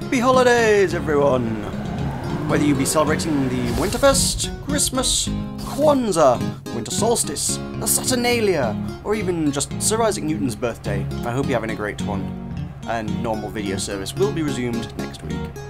Happy holidays, everyone! Whether you be celebrating the Winterfest, Christmas, Kwanzaa, Winter Solstice, the Saturnalia, or even just Sir Isaac Newton's birthday, I hope you're having a great one. And normal video service will be resumed next week.